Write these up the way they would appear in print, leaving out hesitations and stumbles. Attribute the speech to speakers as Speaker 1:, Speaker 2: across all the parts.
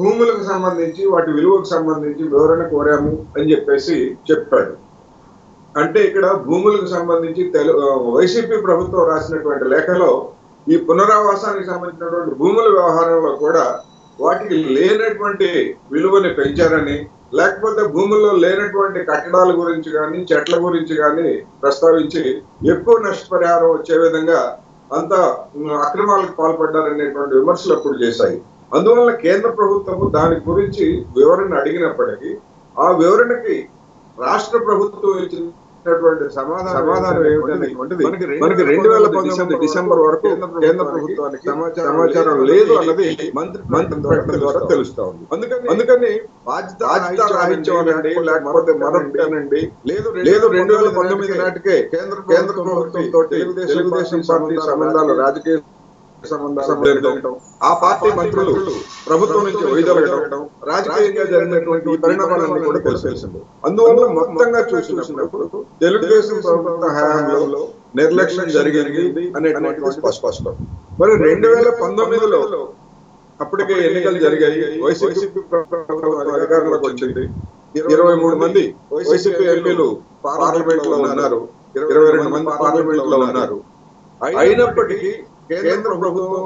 Speaker 1: భూములకు సంబంధించి వాటి విలువకు సంబంధించి వివరణ కోరాము అని చెప్పేసి చెప్పాడు. అంటే ఇక్కడ భూములకు సంబంధించి వైసీపీ ప్రభుత్వం రాసినటువంటి లేఖలో ఈ పునరావాసానికి సంబంధించినటువంటి భూముల వ్యవహారంలో కూడా వాటికి లేనటువంటి విలువని పెంచారని, లేకపోతే భూముల్లో లేనటువంటి కట్టడాల గురించి కానీ చెట్ల గురించి కానీ ప్రస్తావించి ఎక్కువ నష్టపరిహారం వచ్చే విధంగా అంతా అక్రమాలకు పాల్పడ్డారనేటువంటి విమర్శలు అప్పుడు చేశాయి. అందువల్ల కేంద్ర ప్రభుత్వము దాని గురించి వివరణ అడిగినప్పటికీ ఆ వివరణకి రాష్ట్ర ప్రభుత్వం ఇచ్చినటువంటి సమాధానం ఏమిటనేటువంటిది మనకి 2019 డిసెంబర్ వరకు కేంద్ర ప్రభుత్వానికి సమాచారం లేదు అన్నది మంత్రి ప్రకటన ద్వారా తెలుస్తా ఉంది. అందుకని బాధ్యత రాయించాలండి, లేకపోతే మరొకటనండి, లేదు 2019 నాటికే కేంద్ర ప్రభుత్వంతో తెలుగుదేశం పార్టీ సంబంధాలు, రాజకీయ సంబంధాలు, ఆ పార్టీ మంత్రులు ప్రభుత్వం నుంచి వైదొలగడం, రాజకీయంగా జరిగినటువంటి పరిణామాలన్నీ కూడా తెలిసింది. అందువల్ల మొత్తంగా చూసినప్పుడు తెలుగుదేశం ప్రభుత్వ హయాంలో నిర్లక్ష్యం జరిగింది అనేటువంటి స్పష్టం. మరి 2019లో అప్పటికే ఎన్నికలు జరిగాయి. వైసీపీ ప్రభుత్వం అధికారంలోకి వచ్చింది. 23 మంది వైసీపీ ఎంపీలు పార్లమెంట్ లో ఉన్నారు, 22 మంది పార్లమెంట్ లో ఉన్నారు. అయినప్పటికీ కేంద్ర ప్రభుత్వం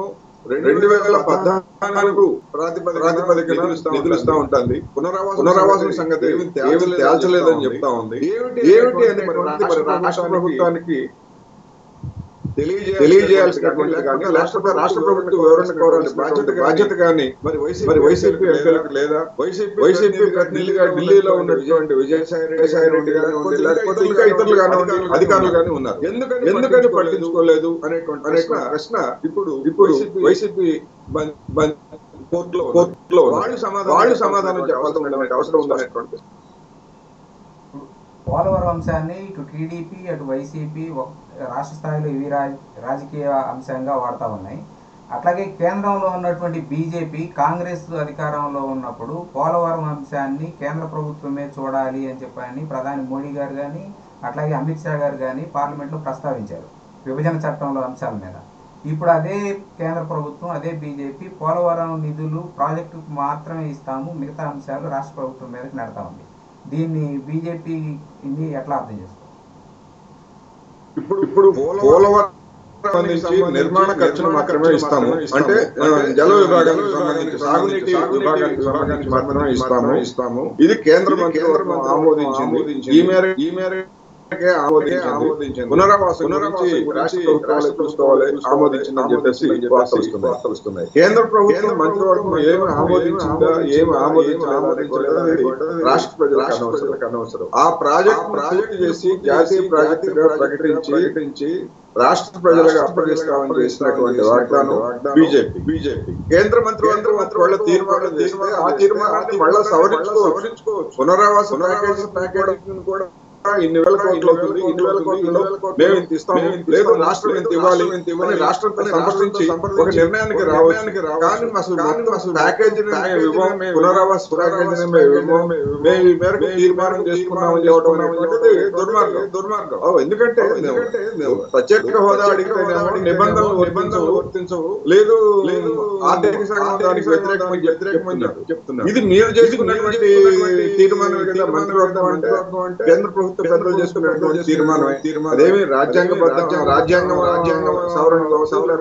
Speaker 1: 2014 ప్రాతిపదికన నిధులిస్తా ఉంటుంది. పునరావాసం సంగతి ఏమి తేల్చలేదని చెప్తా ఉంది. ఏమిటి అని మరి రాష్ట్ర ప్రభుత్వానికి తెలియజేయాల్సినటువంటి కానీ లేకపోతే రాష్ట్ర ప్రభుత్వం వివరణ కోరాల్సిన బాధ్యత కానీ మరి వైసీపీ ఎంపీలకు లేదా వైసీపీ ఢిల్లీలో ఉన్నటువంటి విజయసాయి రెడ్డి కానివ్వండి, లేకపోతే ఇంకా ఇతరులు కానివ్వండి, అధికారులు కానీ ఉన్నారు. ఎందుకని పట్టించుకోలేదు అనేటువంటి ప్రశ్న ఇప్పుడు వైసీపీ కోర్టులో వాళ్ళు సమాధానం చెప్పాల్సిన అవసరం ఉందనేటువంటి.
Speaker 2: పోలవరం అంశాన్ని ఇటు టీడీపీ అటు వైసీపీ రాష్ట్ర స్థాయిలో ఇవి రాజకీయ అంశంగా వాడుతూ ఉన్నాయి. అట్లాగే కేంద్రంలో ఉన్నటువంటి బీజేపీ, కాంగ్రెస్ అధికారంలో ఉన్నప్పుడు పోలవరం అంశాన్ని కేంద్ర ప్రభుత్వమే చూడాలి అని చెప్పని ప్రధాని మోడీ గారు కానీ అట్లాగే అమిత్ షా గారు కానీ పార్లమెంట్లో ప్రస్తావించారు విభజన చట్టంలో అంశాల మీద. ఇప్పుడు అదే కేంద్ర ప్రభుత్వం, అదే బీజేపీ పోలవరం నిధులు ప్రాజెక్టుకు మాత్రమే ఇస్తాము, మిగతా అంశాలు రాష్ట్ర ప్రభుత్వం మీదకి నెడతా ఉంది. దీన్ని బీజేపీ ఎట్లా అర్థం చేసుకోవాలి?
Speaker 1: ఇప్పుడు పోలవరం నిర్మాణ ఖర్చును మాత్రమే ఇస్తాము అంటే జల విభాగానికి సంబంధించి సాగునీటి విభాగానికి మాత్రమే ఇస్తాము. ఇది కేంద్ర మంత్రివర్గం ఆమోదించింది. ఈ మేరకే ఆమోదించింది. పునరావాసం రాష్ట్ర ప్రభుత్వాలు ఆమోదించిందని చెప్పేసి వార్తలు వస్తున్నాయి. కేంద్ర ప్రభుత్వం మంత్రివర్గం ఏమి ఆమోదించిందా, ఏమి ఆమోదించలేదు రాష్ట్ర ప్రజలకు అనవసరం. ఆ ప్రాజెక్ట్ చేసి జాతీయ ప్రాజెక్టుగా ప్రకటించి రాష్ట్ర ప్రజలకు అప్పగిస్తామని చేసినటువంటి వాగ్దానం బీజేపీ. కేంద్ర మంత్రివర్గం వాళ్ళ తీర్మానం చేస్తే ఆ తీర్మానాన్ని మళ్ళా సవరించుకోవచ్చు. పునరావాస ప్యాకేజీ కూడా ఇన్ని వేల కోట్లు అవుతుంది, ఇన్ని వేల కోట్లలో మేము ఇంత ఇస్తాము, లేదు రాష్ట్రం ఇంత ఇవ్వాలి అని రాష్ట్రంతో సంప్రదించి ఒక నిర్ణయానికి రావచ్చు. కానీ అసలు ప్యాకేజీని పునరావాస ప్యాకేజీని మేము ఈ మేరకు తీర్మానం చేసుకున్నామని చెప్పడం అనేటువంటిది దుర్మార్గం. ఎందుకంటే ప్రత్యేక హోదా అడిగితేనేమో నిబంధనలు వర్తించవు, లేదు ఆర్థిక సంఘానికి వ్యతిరేకమని చెప్తున్నారు. ఇది మీరు చేసుకున్నటువంటి తీర్మానం కదా మంత్రివర్గం అంటే కేంద్ర ప్రభుత్వం పెద్దలు చేసుకున్నటువంటి తీర్మానం. అదేమి రాజ్యాంగం సవరణలో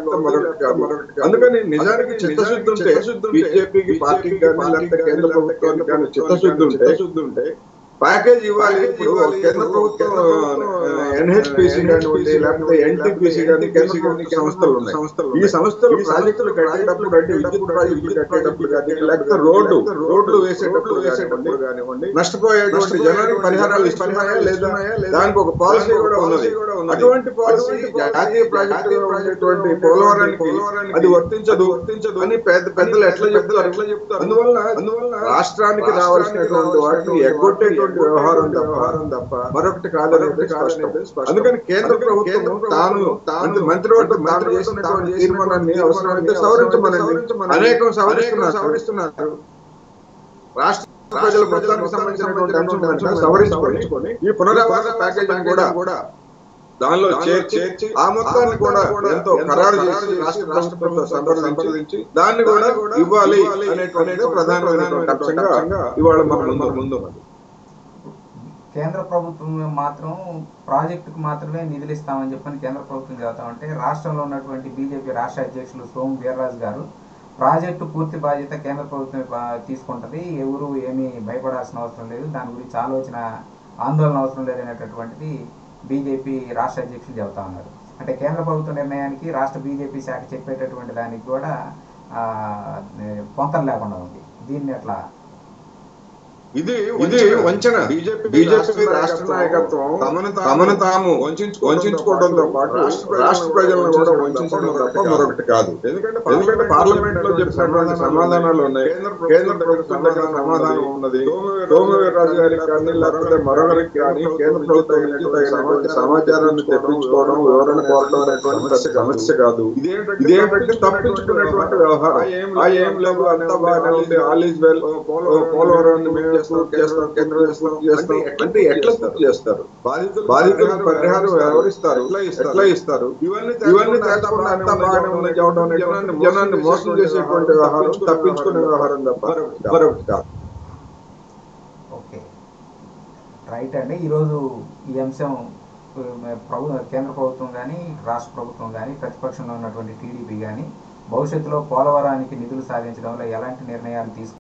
Speaker 1: మరొకటి. అందుకని నిజానికి చిత్తశుద్ధి ఉంటే బీజేపీకి, పార్టీకి కానీ లేకపోతే కేంద్ర ప్రభుత్వానికి కానీ చిత్తశుద్ధి ఉంటే ప్యాకేజ్ ఇవ్వాలి. ఇప్పుడు కేంద్ర ప్రభుత్వం ఎన్హెచ్పిసి కానివ్వండి, లేకపోతే ఎన్టీపీసీ కానీ కేంద్ర సంస్థలు ఉన్నాయి. ఈ సంస్థలు ప్రాజెక్టులు కట్టేటప్పుడు విద్యుత్ ప్రాజెక్టులు కట్టేటప్పుడు కానీ లేకపోతే రోడ్లు వేసేటప్పుడు కానివ్వండి నష్టపోయేటువంటి జనానికి పరిహారాలు ఇస్తున్నాయా లేదా, దానికి ఒక పాలసీ కూడా ఉన్నది. అటువంటి పాలసీ జాతీయ ప్రాజెక్టు ఉండేటువంటి పోలవరానికి అది వర్తించదు అని పెద్దలు ఎట్లా చెప్తారు. అందువల్ల రాష్ట్రానికి రావాల్సినటువంటి వాటిని ఎగ్గొట్టేటువంటి వ్యవహారం తప్ప మరొకటి కాదనేది స్పష్టం. అందుకని కేంద్ర ప్రభుత్వం తాను మంత్రివర్గం చేసినటువంటి తీర్మానాన్ని అవసరమైతే సవరించమని అనేకం సవరిస్తున్నారు. రాష్ట్ర ప్రజల మొత్తానికి సంబంధించినటువంటి అంశం సవరించుకొని ఈ పునరావాస ప్యాకేజీని కూడా దానిలో చేర్చి ఆ మొత్తాన్ని కూడా ఎంతో ఖరారు చేసి రాష్ట్ర ప్రభుత్వంతో సంప్రదించి దాన్ని కూడా ఇవ్వాలి అనేటువంటిది ప్రధానమైనటువంటి అంశంగా ఇవాళ మన ముందు ఉన్నది.
Speaker 2: కేంద్ర ప్రభుత్వం మాత్రం ప్రాజెక్టుకు మాత్రమే నిధులు ఇస్తామని చెప్పని కేంద్ర ప్రభుత్వం చెబుతా ఉంటే, రాష్ట్రంలో ఉన్నటువంటి బీజేపీ రాష్ట్ర అధ్యక్షులు సోము వీర్రాజు గారు ప్రాజెక్టు పూర్తి బాధ్యత కేంద్ర ప్రభుత్వం తీసుకుంటుంది, ఎవరు ఏమీ భయపడాల్సిన అవసరం లేదు, దాని గురించి ఆందోళన అవసరం లేదనేటటువంటిది బీజేపీ రాష్ట్ర అధ్యక్షులు చెబుతా ఉన్నారు. అంటే కేంద్ర ప్రభుత్వ నిర్ణయానికి రాష్ట్ర బీజేపీ శాఖ చెప్పేటటువంటి దానికి కూడా పొంతన లేకుండా ఉంది. దీన్ని ఎట్లా?
Speaker 1: ఇది వంచన. బీజేపీ రాష్ట్ర నాయకత్వం తమను తాము వంచుకోవడంతో పాటు రాష్ట్ర ప్రజలను కూడా వంచడం తప్ప మరొకటి కాదు. ఎందుకంటే పార్లమెంట్ లో చెప్పినటువంటి సమాధానాలు ఉన్నాయి, కేంద్ర ప్రభుత్వం దగ్గర సమాధానం ఉన్నది. సోము వీర్రాజు గారికి కానీ లేకపోతే మరొకరికి కానీ కేంద్ర ప్రభుత్వం నుంచి తగినటువంటి సమాచారాన్ని తెప్పించుకోవడం, వివరణ కోరడం అనేటువంటి సమస్య కాదు. ఇదేంటంటే తప్పించుకున్నటువంటి వ్యవహారం. ఆ ఏం లేదు, అంతా బాగానే ఉంది, ఆల్ ఈజ్ వెల్, పోలవరాన్ని మేము చేస్తాం, కేంద్రం చేస్తాం అంటే ఎట్లా చేస్తారు? బాధితులకు పరిహారం ఎవరిస్తారు, ఎట్లా ఇస్తారు? ఇవన్నీ తేల్చకుండా అంతా బాగానే ఉంది చెప్పడం జనాన్ని మోసం చేసేటువంటి వ్యవహారం, తప్పించుకునే వ్యవహారం తప్ప మరొకటి కాదు.
Speaker 2: ఓకే, రైట్ అండి. ఈరోజు ఈ అంశం కేంద్ర ప్రభుత్వం కానీ రాష్ట్ర ప్రభుత్వం కానీ ప్రతిపక్షంలో ఉన్నటువంటి టీడీపీ కానీ భవిష్యత్తులో పోలవరానికి నిధులు సాధించడంలో ఎలాంటి నిర్ణయాలు